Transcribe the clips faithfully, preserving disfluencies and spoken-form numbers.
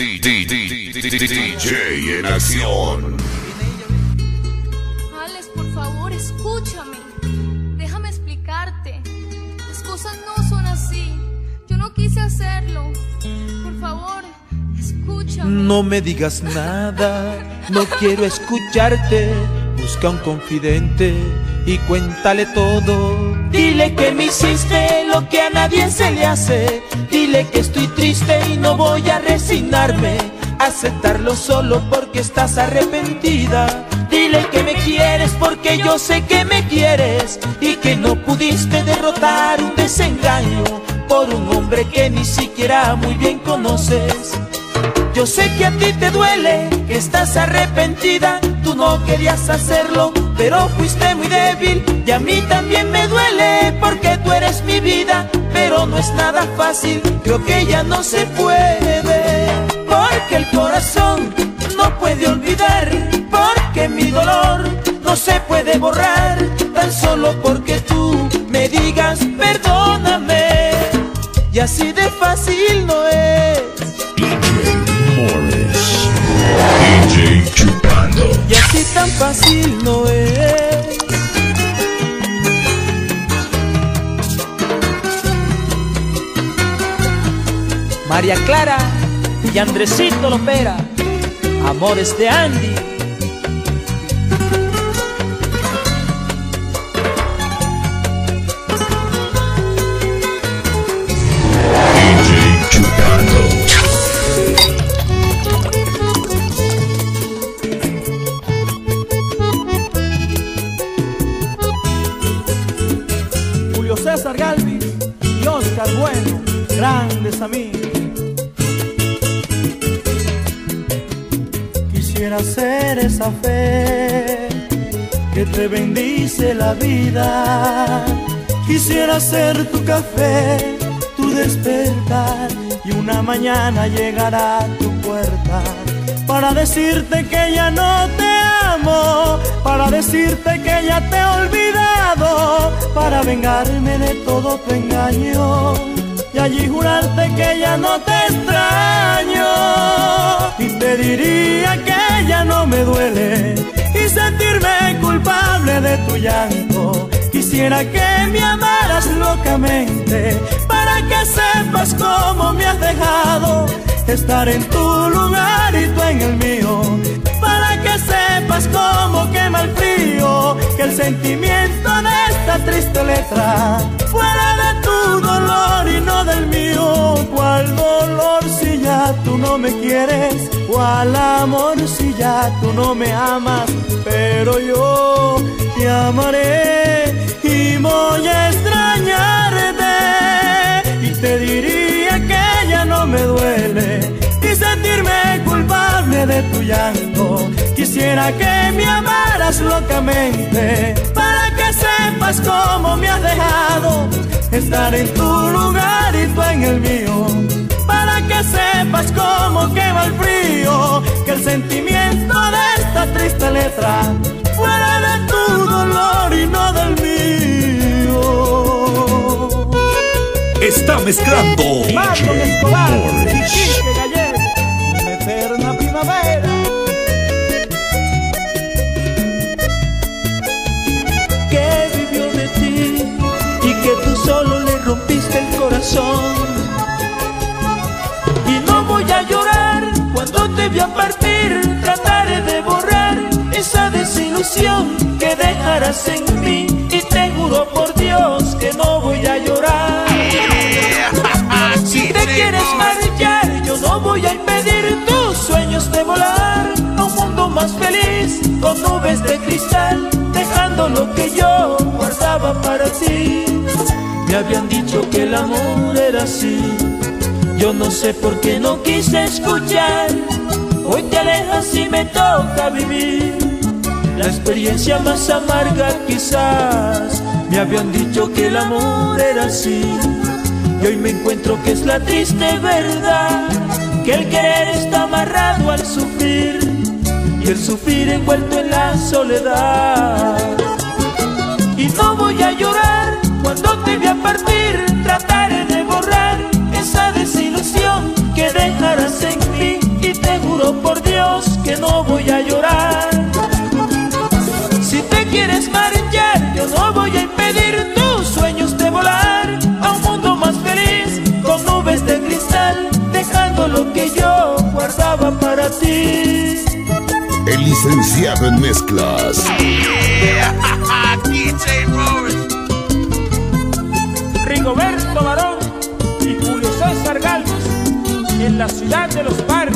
D J en acción. Alex, por favor, escúchame. Déjame explicarte. Las cosas no son así. Yo no quise hacerlo. Por favor, escúchame. No me digas nada, no quiero escucharte. Busca un confidente y cuéntale todo. Dile que me hiciste lo que a nadie se le hace. Dile que estoy triste y no voy a resignarme a aceptarlo solo porque estás arrepentida. Dile que me quieres porque yo sé que me quieres y que no pudiste derrotar un desengaño por un hombre que ni siquiera muy bien conoces. Yo sé que a ti te duele, que estás arrepentida. Tú no querías hacerlo, pero fuiste muy débil. Y a mí también me duele porque tú eres mi vida. Pero no es nada fácil, creo que ya no se puede. Porque el corazón no puede olvidar. Porque mi dolor no se puede borrar. Tan solo porque tú me digas perdóname. Y así de fácil no es. Morris, D J Chupando. Y así tan fácil no es. María Clara y Andresito Lopera, Amores de Andy. D J Chupando. Julio César Galvis y Oscar Bueno, grandes amigos. Quisiera ser esa fe que te bendice la vida. Quisiera ser tu café, tu despertar, y una mañana llegar a tu puerta para decirte que ya no te amo, para decirte que ya te he olvidado, para vengarme de todo tu engaño y allí jurarte que ya no te extraño. Y te diría que ya no me duele y sentirme culpable de tu llanto. Quisiera que me amaras locamente para que sepas cómo me has dejado. Estar en tu lugar y tú en el mío, para que sepas cómo quema el frío, que el sentimiento de esta triste letra fuera de tu dolor y no del mío. ¿Cuál dolor si ya tú no me quieres? ¿Cuál amor si ya tú no me amas? Pero yo te amaré y voy a extrañarte. Y te diría que ya no me duele y sentirme culpable de tu llanto. Quisiera que me amaras locamente para que sepas cómo me has dejado. Estar en tu lugar y tú en el mío, para que sepas cómo quema el frío, que el sentimiento de esta triste letra fuera de tu dolor y no del mío. Está mezclando Marlon Escobar, Morris. Quique Gallego, una eterna primavera. Que vivió de ti y que tú solo le rompiste el corazón. Y no voy a llorar cuando te vea partir. Trataré de borrar esa desilusión que dejarás en mí. Y te juro por Dios que no voy a llorar. Si te quieres marchar, yo no voy a impedir tus sueños de volar a un mundo más feliz, con nubes de cristal, dejando lo que yo guardaba para ti. Me habían dicho que el amor era así, yo no sé por qué no quise escuchar. Hoy te alejas y me toca vivir la experiencia más amarga quizás. Me habían dicho que el amor era así, y hoy me encuentro que es la triste verdad, que el querer está amarrado al sufrir, y el sufrir envuelto en la soledad. Y no voy a llorar cuando te vea partir. Trataré de borrar esa desilusión que dejarás en mí. Heaven Mezclas. Yeah, D J Morris. Rigoberto Barón y Julio César Galvez en la ciudad de los parques.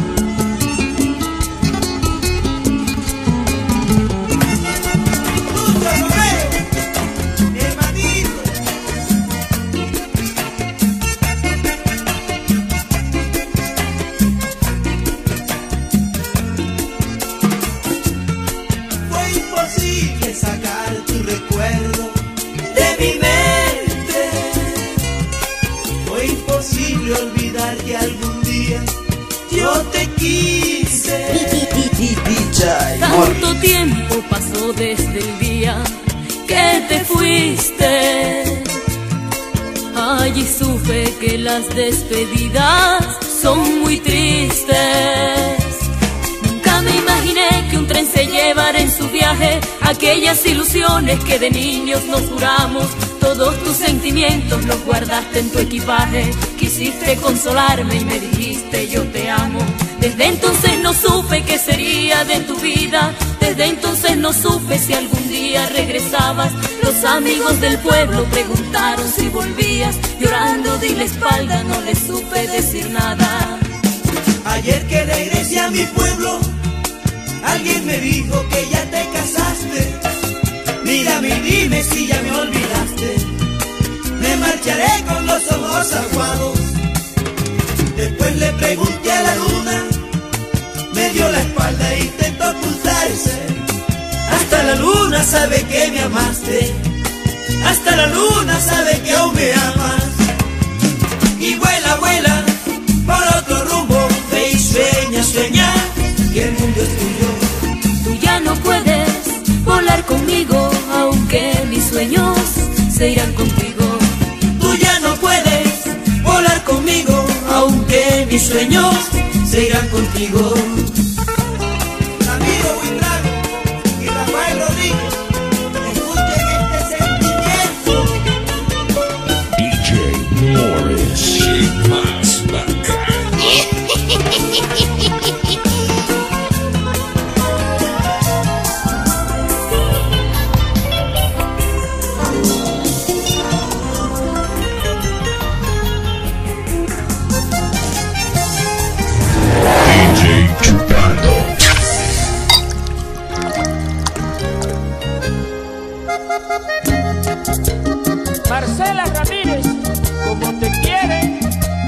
Olvidar que algún día yo te quise. Tanto tiempo pasó desde el día que te fuiste. Allí supe que las despedidas son muy tristes. Nunca me imaginé que un tren se llevara en su viaje aquellas ilusiones que de niños nos juramos. Todos tus sentimientos los guardaste en tu equipaje. Quisiste consolarme y me dijiste yo te amo. Desde entonces no supe qué sería de tu vida. Desde entonces no supe si algún día regresabas. Los amigos del pueblo preguntaron si volvías. Llorando di la espalda, no les supe decir nada. Ayer que regresé a mi pueblo, alguien me dijo que ya te casaste. Mírame y dime si ya me olvidaste. Me marcharé con los ojos aguados. Después le pregunté a la luna, me dio la espalda e intentó ocultarse. Hasta la luna sabe que me amaste. Hasta la luna sabe que aún me amas. Y vuela, vuela por otro rumbo. Ve y sueña, sueña que el mundo es tuyo. Tú ya no puedes volar conmigo, aunque mis sueños se irán contigo. Tú ya no puedes volar conmigo, aunque mis sueños se irán contigo. Amigo Windrago y Rafael Rodríguez, escuchen este sentimiento. D J Morris. Shake más bacán. Marcela Ramírez, como te quiere.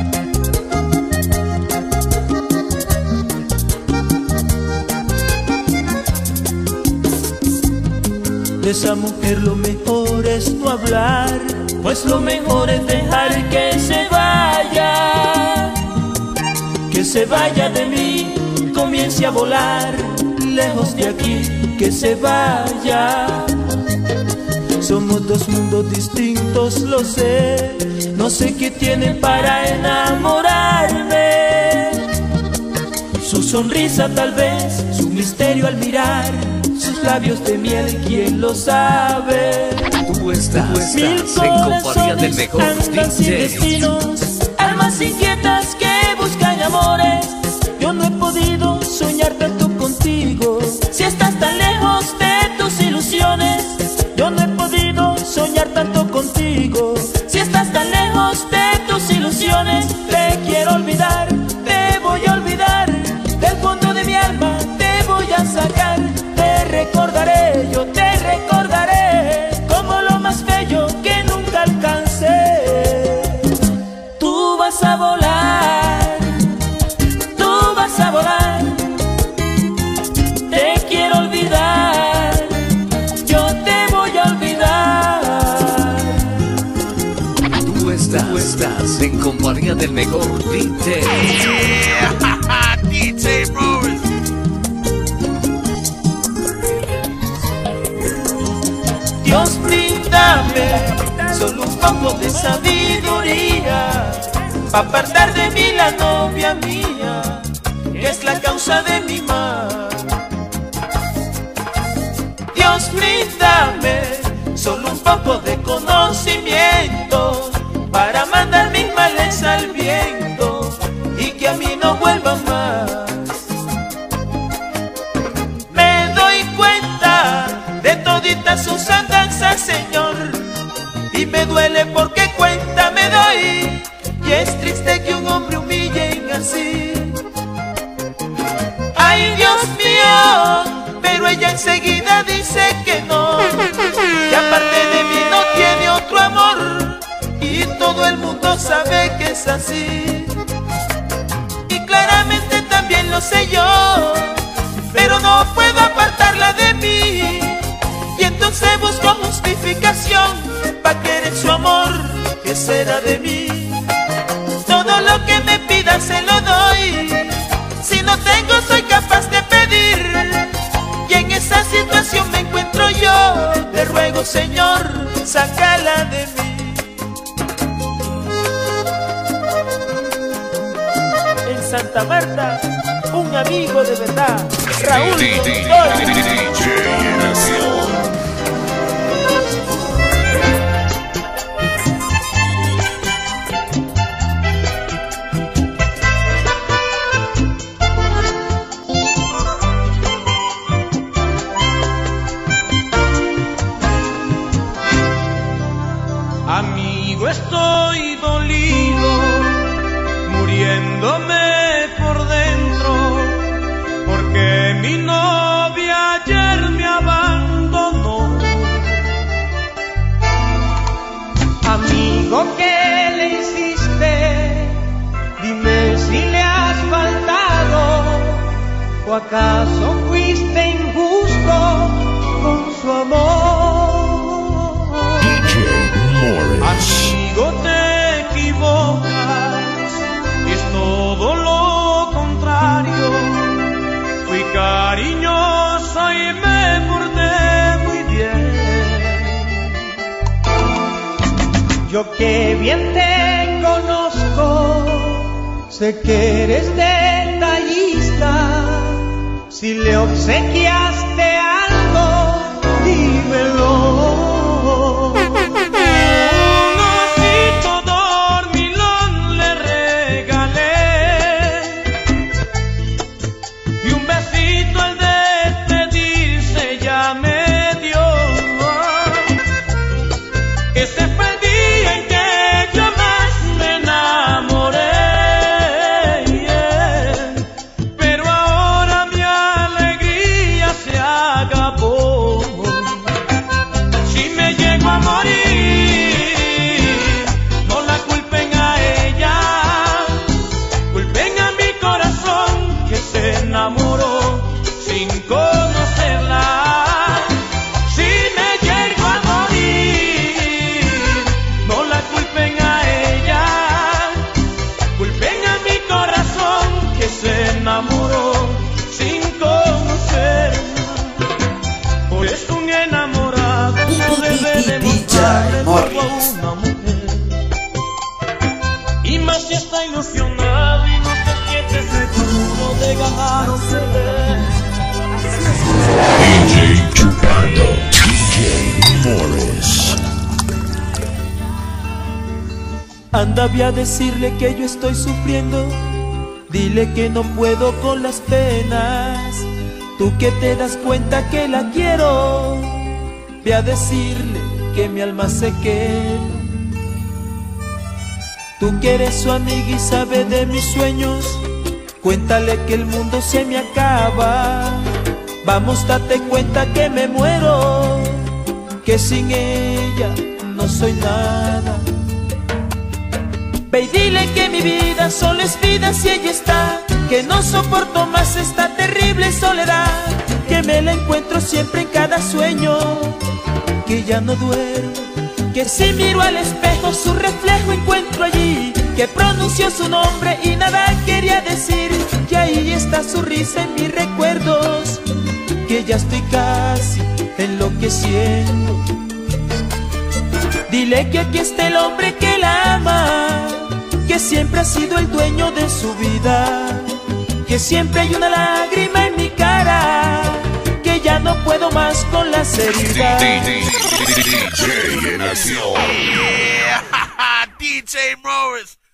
De esa mujer lo mejor es no hablar, pues lo mejor es dejar que se vaya. Que se vaya de mí, comience a volar lejos de aquí, que se vaya. Somos dos mundos distintos, lo sé. No sé qué tiene para enamorarme. Su sonrisa tal vez, su misterio al mirar, sus labios de miel, ¿quién lo sabe? Tú estás, Tú estás Mil en compañía del mejor andan sin D J. destinos, almas inquietas que buscan amores. Yo no he podido soñar tanto contigo. Si estás tan lejos de tus ilusiones, yo no he podido soñar tanto contigo. Si estás tan lejos de tus ilusiones, te quiero olvidar, te voy a olvidar. Del fondo de mi alma te voy a sacar. Te recordaré, yo te recordaré como lo más bello que nunca alcancé. Tú vas a volar, tú vas a volar. Te quiero olvidar, yo te voy a olvidar. Tú estás, Tú estás en compañía del mejor D J. Yeah, D J Morris. Dios, bríndame solo un poco de sabiduría pa' apartar de mí la novia mía, que es la causa de mi mal. Dios, bríndame solo un poco de conocimiento para mandar mis males al viento y que a mí no vuelvan más. Me duele porque cuenta me doy, y es triste que un hombre humillen así. Ay, Dios mío, pero ella enseguida dice que no, que aparte de mí no tiene otro amor, y todo el mundo sabe que es así. Y claramente también lo sé yo, pero no puedo apartarla de mí. Y entonces busco justificación pa' querer su amor, ¿qué será de mí? Todo lo que me pida se lo doy, si no tengo soy capaz de pedir. Y en esa situación me encuentro yo, te ruego Señor, sácala de mí. En Santa Marta, un amigo de verdad, Raúl D J Nación. Amigo, estoy dolido, muriéndome por dentro, porque mi novia ayer me abandonó. Amigo, ¿qué le hiciste? Dime si le has faltado, o acaso fuiste injusto con su amor. Amigo, te equivocas, es todo lo contrario. Fui cariñoso y me porté muy bien. Yo que bien te conozco, sé que eres detallista. Si le obsequiaste algo, dímelo. Y más si está ilusionado y no te sientes seguro de ganar o perder. D J Chupando, D J Morris. Anda, ve a decirle que yo estoy sufriendo, dile que no puedo con las penas. Tú que te das cuenta que la quiero, ve a decirle que mi alma se quema. Tú que eres su amiga y sabe de mis sueños, cuéntale que el mundo se me acaba. Vamos, date cuenta que me muero, que sin ella no soy nada. Ve y dile que mi vida solo es vida si ella está, que no soporto más esta terrible soledad, que me la encuentro siempre en cada sueño, que ya no duermo, que si miro al espejo su reflejo encuentro allí, que pronunció su nombre y nada quería decir, que ahí está su risa en mis recuerdos, que ya estoy casi enloqueciendo. Dile que aquí está el hombre que la ama, que siempre ha sido el dueño de su vida, que siempre hay una lágrima en mi cara, que ya no puedo más con las heridas. D J Nación. Yeah, D J Morris.